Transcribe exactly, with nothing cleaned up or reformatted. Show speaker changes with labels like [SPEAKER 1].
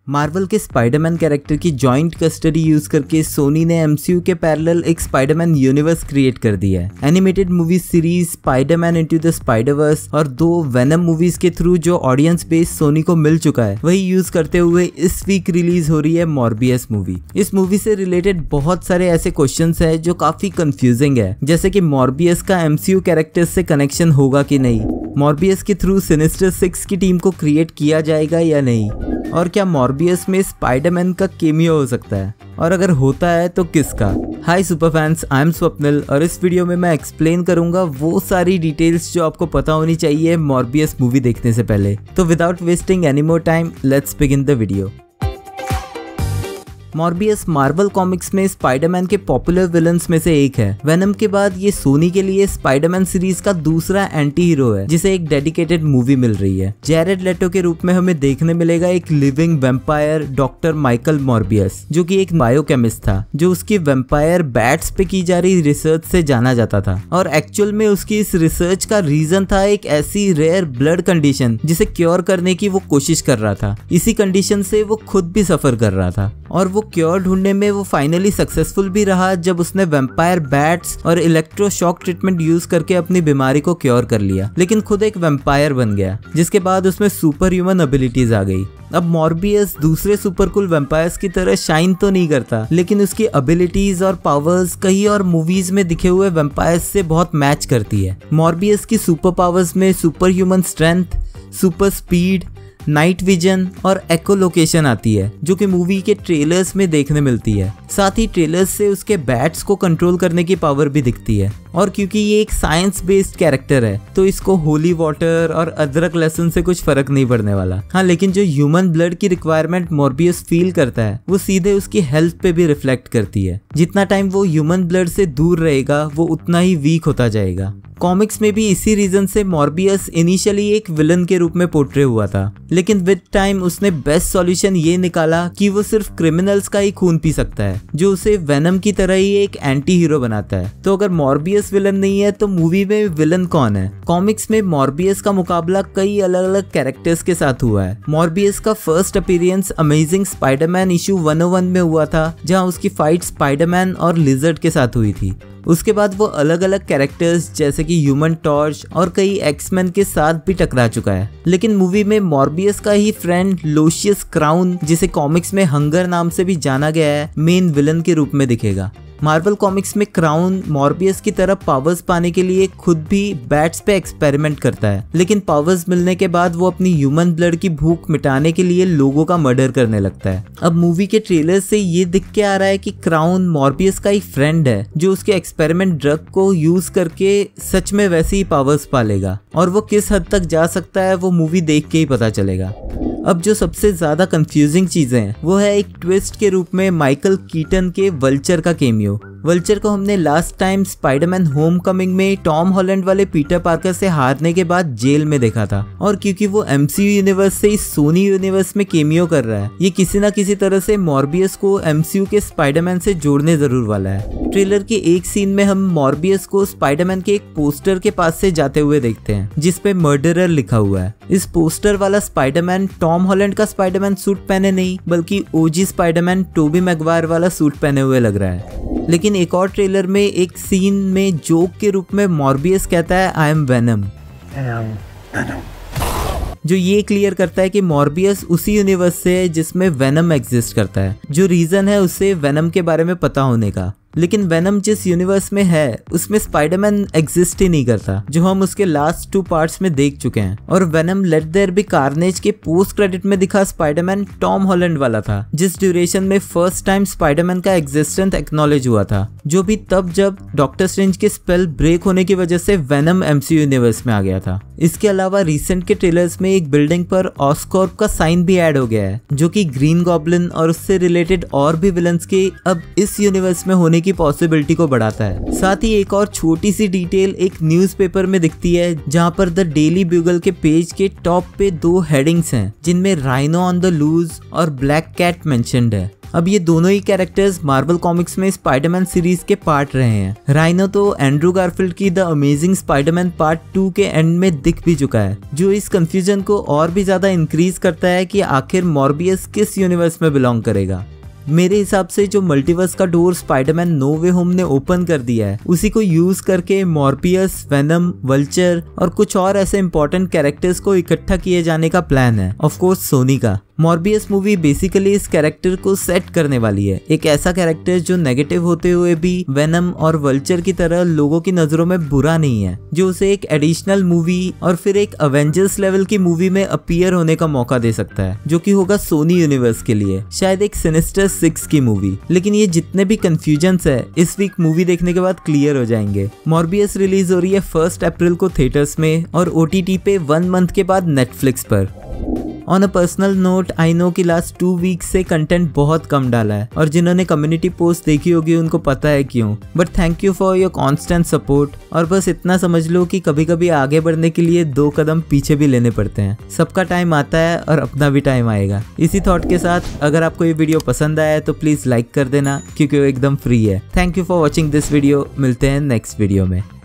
[SPEAKER 1] Marvel के Spiderman character की joint custody use करके सोनी ने एमसीयू के पैरेलल एक स्पाइडरमैन यूनिवर्स क्रिएट कर दिया है। Animated movie series Spiderman Into the Spiderverse और दो वेनम मूवीज के थ्रू जो ऑडियंस बेस सोनी को मिल चुका है वही यूज करते हुए इस वीक रिलीज हो रही है मॉर्बियस मूवी। इस मूवी से रिलेटेड बहुत सारे ऐसे क्वेश्चंस है जो काफी कंफ्यूजिंग है, जैसे कि मॉर्बियस का एमसीयू कैरेक्टर्स से कनेक्शन होगा कि नहीं, मॉर्बियस के थ्रू सिनिस्टर सिक्स की टीम को क्रिएट किया जाएगा या नहीं, और क्या मॉर्बियस में स्पाइडरमैन का केमियो हो सकता है, और अगर होता है तो किसका। Hi super fans, I am Swapnil और इस वीडियो में मैं एक्सप्लेन करूंगा वो सारी डिटेल्स जो आपको पता होनी चाहिए मॉर्बियस मूवी देखने से पहले। तो without wasting any more time, let's begin the video. Morbius Marvel Comics में स्पाइडरमैन के पॉपुलर विलन्स में से एक है। वेनम के बाद ये सोनी के लिए स्पाइडरमैन सीरीज का दूसरा एंटी हीरो है जिसे एक डेडिकेटेड मूवी मिल रही है। जैरेड लेटो के रूप में हमें देखने मिलेगा एक living vampire doctor Michael Morbius, जो कि एक बायोकेमिस्ट था जो उसकी वेम्पायर बैट्स पे की जा रही रिसर्च से जाना जाता था, और एक्चुअल में उसकी इस रिसर्च का रीजन था एक ऐसी रेयर ब्लड कंडीशन जिसे क्योर करने की वो कोशिश कर रहा था। इसी कंडीशन से वो खुद भी सफर कर रहा था और वो क्योर ढूंढने में वो फाइनली सक्सेसफुल भी रहा जब उसने वेम्पायर बैट्स और इलेक्ट्रोशॉक ट्रीटमेंट यूज करके अपनी बीमारी को क्योर कर लिया, लेकिन खुद एक वेम्पायर बन गया, जिसके बाद उसमें सुपर ह्यूमन एबिलिटीज आ गई। अब मॉर्बियस दूसरे सुपर कूल वेम्पायर्स की तरह शाइन तो नहीं करता, लेकिन उसकी एबिलिटीज और पावर्स कई और मूवीज में दिखे हुए वेम्पायर्स से बहुत मैच करती है। मॉर्बियस की सुपर पावर्स में super human strength, super speed, night vision और एकोलोकेशन आती है, जो कि मूवी के ट्रेलर्स में देखने मिलती है। साथ ही ट्रेलर्स से उसके बैट्स को कंट्रोल करने की पावर भी दिखती है, और क्योंकि ये एक साइंस बेस्ड कैरेक्टर है तो इसको होली वाटर और अदरक लहसुन से कुछ फर्क नहीं पड़ने वाला। हाँ, लेकिन जो ह्यूमन ब्लड की रिक्वायरमेंट मॉर्बियस फील करता है वो सीधे उसकी हेल्थ पे भी रिफ्लेक्ट करती है। जितना टाइम वो ह्यूमन ब्लड से दूर रहेगा वो उतना ही वीक होता जाएगा। कॉमिक्स में भी इसी रीजन से मॉर्बियस इनिशियली एक विलन के रूप में पोर्ट्रे हुआ था, लेकिन विद टाइम उसने बेस्ट सॉल्यूशन ये निकाला कि वो सिर्फ क्रिमिनल्स का ही खून पी सकता है, जो उसे वेनम की तरह ही एक एंटी हीरो बनाता है। तो अगर मॉर्बियस विलन नहीं है तो मूवी में विलन कौन है? कॉमिक्स में मॉर्बियस का मुकाबला कई अलग अलग कैरेक्टर्स के साथ हुआ है। मॉर्बियस का first appearance Amazing Spiderman issue one o one में हुआ था, जहां उसकी फाइट स्पाइडरमैन और लिजर्ड के साथ हुई थी। उसके बाद वो अलग अलग कैरेक्टर्स जैसे कि ह्यूमन टॉर्च और कई एक्समैन के साथ भी टकरा चुका है, लेकिन मूवी में मॉर्बियस का ही फ्रेंड लोशियस क्राउन, जिसे कॉमिक्स में हंगर नाम से भी जाना गया है, मेन विलन के रूप में दिखेगा। मार्वल कॉमिक्स में क्राउन मॉर्बियस की तरह पावर्स पाने के लिए खुद भी बैट्स पे एक्सपेरिमेंट करता है, लेकिन पावर्स मिलने के बाद वो अपनी ह्यूमन ब्लड की भूख मिटाने के लिए लोगों का मर्डर करने लगता है। अब मूवी के ट्रेलर से ये दिख के आ रहा है कि क्राउन मॉर्बियस का एक फ्रेंड है जो उसके एक्सपेरिमेंट ड्रग को यूज करके सच में वैसे ही पावर्स पालेगा, और वो किस हद तक जा सकता है वो मूवी देख के ही पता चलेगा। अब जो सबसे ज्यादा कंफ्यूजिंग चीजें हैं वो है एक ट्विस्ट के रूप में माइकल कीटन के वल्चर का केमियो। वल्चर को हमने लास्ट टाइम स्पाइडरमैन होमकमिंग में टॉम हॉलैंड वाले पीटर पार्कर से हारने के बाद जेल में देखा था, और क्योंकि वो एमसीयू यूनिवर्स से इस सोनी यूनिवर्स में केमियो कर रहा है, ये किसी ना किसी तरह से मॉर्बियस को एमसीयू के स्पाइडरमैन से जोड़ने जरूर वाला है। ट्रेलर के एक सीन में हम मॉर्बियस को स्पाइडरमैन के एक पोस्टर के पास से जाते हुए देखते हैं जिसपे मर्डरर लिखा हुआ है। इस पोस्टर वाला स्पाइडरमैन टॉम हॉलैंड का स्पाइडरमैन सूट पहने नहीं बल्कि ओजी स्पाइडरमैन टोबी मैगवायर वाला सूट पहने हुए लग रहा है। लेकिन एक और ट्रेलर में एक सीन में जोक के रूप में मॉर्बियस कहता है आई एम वेनम, जो ये क्लियर करता है कि मॉर्बियस उसी यूनिवर्स से है जिसमें वेनम एग्जिस्ट करता है, जो रीजन है उसे वेनम के बारे में पता होने का। लेकिन वेनम जिस यूनिवर्स में है उसमें स्पाइडरमैन एग्जिस्ट ही नहीं करता, जो हम उसके लास्ट टू पार्ट्स में देख चुके हैं। और Venom Let There Be Carnage के पोस्ट क्रेडिट में दिखा स्पाइडरमैन टॉम हॉलैंड वाला था, जिस ड्यूरेशन में फर्स्ट टाइम स्पाइडरमैन का एग्जिस्टेंस एक्नॉलेज हुआ था, जो भी तब जब डॉक्टर स्ट्रेंज के स्पेल ब्रेक होने की वजह से वेनम एमसीयू यूनिवर्स में आ गया था। इसके अलावा रिसेंट के ट्रेलर्स में एक बिल्डिंग पर ऑस्कॉर्प का साइन भी ऐड हो गया है, जो कि ग्रीन गॉब्लिन और उससे रिलेटेड और भी विलन्स के अब इस यूनिवर्स में होने की पॉसिबिलिटी को बढ़ाता है। साथ ही एक और छोटी सी डिटेल एक न्यूज़पेपर में दिखती है, जहां पर द डेली ब्यूगल के पेज के टॉप पे दो हेडिंग्स हैं जिनमें राइनो ऑन द लूज और ब्लैक कैट मेंशन्ड है। अब ये दोनों ही कैरेक्टर्स मार्वल कॉमिक्स में स्पाइडरमैन सीरीज के पार्ट रहे हैं। राइनो तो एंड्रू गारफील्ड की the Amazing Spiderman part two के एंड में दिख भी चुका है, जो इस कंफ्यूजन को और भी ज्यादा इंक्रीज करता है कि आखिर मॉर्बियस किस यूनिवर्स में बिलोंग करेगा। मेरे हिसाब से जो मल्टीवर्स का door Spiderman No Way Home ने ओपन कर दिया है, उसी को यूज करके मॉर्बियस, वेनम, वल्चर और कुछ और ऐसे इंपॉर्टेंट कैरेक्टर्स को इकट्ठा किए जाने का प्लान है, ऑफ कोर्स सोनी का। मॉर्बियस मूवी बेसिकली इस कैरेक्टर को सेट करने वाली है, एक ऐसा कैरेक्टर जो नेगेटिव होते हुए भी वेनम और वल्चर की तरह लोगों की नजरों में बुरा नहीं है, जो उसे एक एडिशनल मूवी और फिर एक अवेंजर्स लेवल की मूवी में अपीयर होने का मौका दे सकता है, जो कि होगा सोनी यूनिवर्स के लिए शायद एक सिनिस्टर सिक्स की मूवी। लेकिन ये जितने भी कंफ्यूजन्स है इस वीक मूवी देखने के बाद क्लियर हो जाएंगे। मॉर्बियस रिलीज हो रही है फर्स्ट अप्रैल को थिएटर्स में और ओटीटी पे वन मंथ के बाद नेटफ्लिक्स पर। On a personal note, I know कि लास्ट टू वीक से कंटेंट बहुत कम डाला है और जिन्होंने कम्युनिटी पोस्ट देखी होगी उनको पता है क्यों, but thank you for your constant support. और बस इतना समझ लो कि कभी कभी आगे बढ़ने के लिए दो कदम पीछे भी लेने पड़ते हैं। सबका टाइम आता है और अपना भी टाइम आएगा। इसी थॉट के साथ अगर आपको ये वीडियो पसंद आया है तो प्लीज लाइक कर देना, क्योंकि वो एकदम फ्री है। Thank you for watching this video. मिलते हैं नेक्स्ट वीडियो में।